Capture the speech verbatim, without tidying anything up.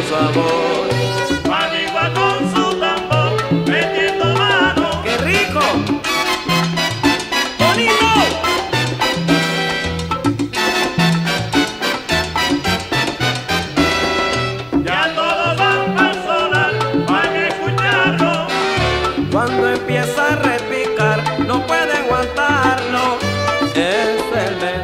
sabor. Manigua con su tambor, metiendo mano. ¡Qué rico! ¡Bonito! Ya todos van para sonar, van a escucharlo. Cuando empieza a repicar, no puede aguantarlo. Es el